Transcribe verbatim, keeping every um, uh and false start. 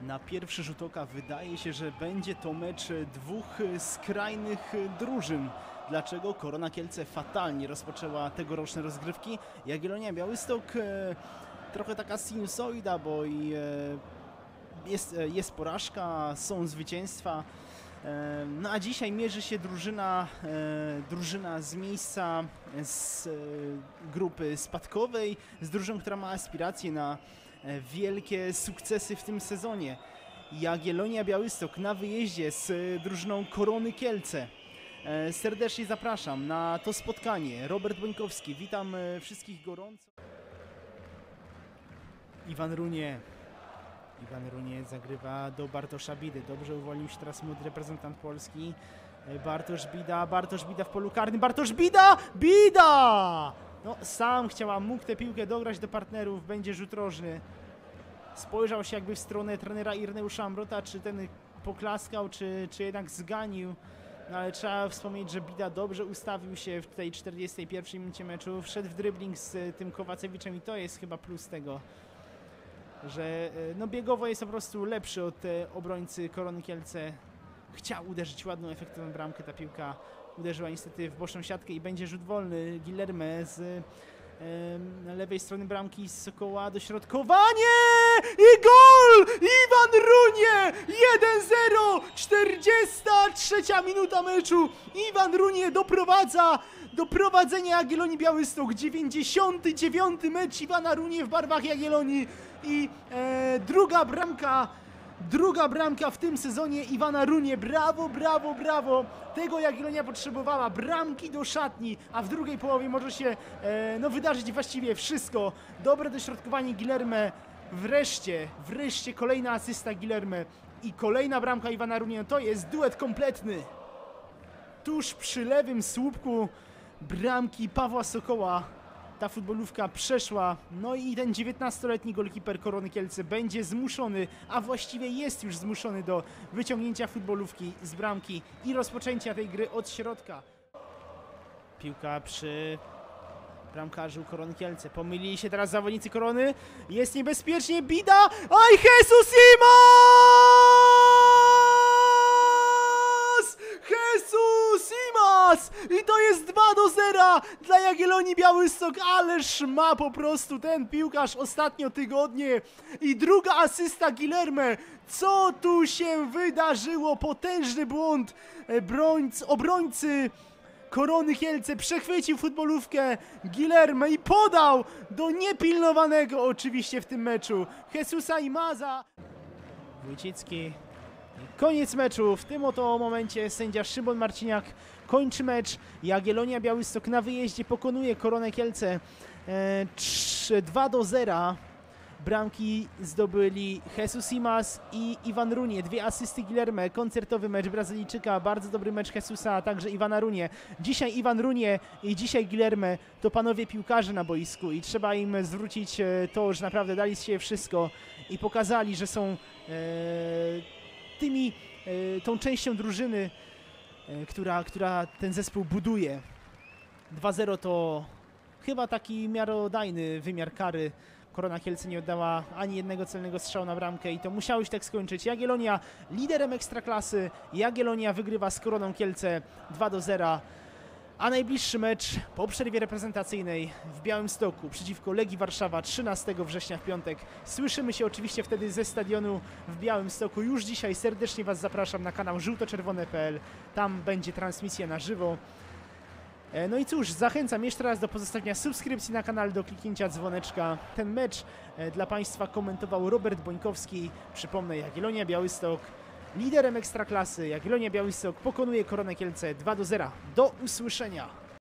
Na pierwszy rzut oka wydaje się, że będzie to mecz dwóch skrajnych drużyn. Dlaczego? Korona Kielce fatalnie rozpoczęła tegoroczne rozgrywki. Jagiellonia Białystok e, trochę taka sinusoida, bo i, e, jest, e, jest porażka, są zwycięstwa. E, no a dzisiaj mierzy się drużyna, e, drużyna z miejsca z e, grupy spadkowej, z drużyną, która ma aspiracje na wielkie sukcesy w tym sezonie. Jagiellonia Białystok na wyjeździe z drużyną Korony Kielce. Serdecznie zapraszam na to spotkanie. Robert Bońkowski, witam wszystkich gorąco. Iwan Runie. Iwan Runie zagrywa do Bartosza Bidy. Dobrze uwolnił się teraz młody reprezentant Polski. Bartosz Bida, Bartosz Bida w polu karnym. Bartosz Bida! Bida! No, sam chciał, a mógł tę piłkę dograć do partnerów. Będzie rzut rożny. Spojrzał się jakby w stronę trenera Ireneusza Amrota, czy ten poklaskał, czy, czy jednak zganił. No ale trzeba wspomnieć, że Bida dobrze ustawił się w tej czterdziestej pierwszej minucie meczu. Wszedł w dribbling z tym Kowacewiczem i to jest chyba plus tego, że no, biegowo jest po prostu lepszy od obrońcy Korony Kielce. Chciał uderzyć ładną, efektywną bramkę. Ta piłka uderzyła niestety w boczną siatkę i będzie rzut wolny. Guilherme z e, lewej strony bramki, z Sokoła, dośrodkowanie i gol! Iwan Runie! jeden zero! czterdziesta trzecia minuta meczu. Iwan Runie doprowadza do prowadzenia Jagiellonii Białystok. dziewięćdziesiąty dziewiąty mecz Iwana Runie w barwach Jagiellonii i e, druga bramka Druga bramka w tym sezonie Iwana Runie. Brawo, brawo, brawo. Tego Jagiellonia potrzebowała. Bramki do szatni, a w drugiej połowie może się e, no, wydarzyć właściwie wszystko. Dobre dośrodkowanie Guilherme. Wreszcie, wreszcie kolejna asysta Guilherme i kolejna bramka Iwana Runie. To jest duet kompletny. Tuż przy lewym słupku bramki Pawła Sokoła ta futbolówka przeszła, no i ten dziewiętnastoletni golkiper Korony Kielce będzie zmuszony, a właściwie jest już zmuszony do wyciągnięcia futbolówki z bramki i rozpoczęcia tej gry od środka. Piłka przy bramkarzu Korony Kielce. Pomylili się teraz zawodnicy Korony. Jest niebezpiecznie. Bida. Aj, Jesus Imas! Jesus Imas! I to jest dwa do zera dla Jagiellonii Białystok. Ależ ma po prostu ten piłkarz ostatnio tygodnie. I druga asysta Guilherme. Co tu się wydarzyło? Potężny błąd brońc, obrońcy Korony Kielce. Przechwycił futbolówkę Guilherme i podał do niepilnowanego oczywiście w tym meczu Jesusa Imaza. Wójcicki. Koniec meczu. W tym oto momencie sędzia Szymon Marciniak kończy mecz. Jagiellonia Białystok na wyjeździe pokonuje Koronę Kielce e, dwa do zera. Bramki zdobyli Jesus Imas i Iwan Runie. Dwie asysty Guilherme. Koncertowy mecz Brazylijczyka. Bardzo dobry mecz Jesusa, a także Iwana Runie. Dzisiaj Iwan Runie i dzisiaj Guilherme to panowie piłkarze na boisku i trzeba im zwrócić to, że naprawdę dali z siebie wszystko i pokazali, że są e, tymi, e, tą częścią drużyny, e, która, która ten zespół buduje. dwa zero to chyba taki miarodajny wymiar kary. Korona Kielce nie oddała ani jednego celnego strzału na bramkę i to musiało się tak skończyć. Jagiellonia liderem Ekstraklasy. Jagiellonia wygrywa z Koroną Kielce dwa do zera. A najbliższy mecz po przerwie reprezentacyjnej w Białymstoku przeciwko Legii Warszawa trzynastego września w piątek. Słyszymy się oczywiście wtedy ze stadionu w Białymstoku. Już dzisiaj serdecznie Was zapraszam na kanał żółto czerwone kropka p l. Tam będzie transmisja na żywo. No i cóż, zachęcam jeszcze raz do pozostawienia subskrypcji na kanale, do kliknięcia dzwoneczka. Ten mecz dla Państwa komentował Robert Bońkowski. Przypomnę, Jagiellonia Białystok liderem Ekstraklasy. Jagiellonia Białystok pokonuje Koronę Kielce dwa do zera. Do usłyszenia.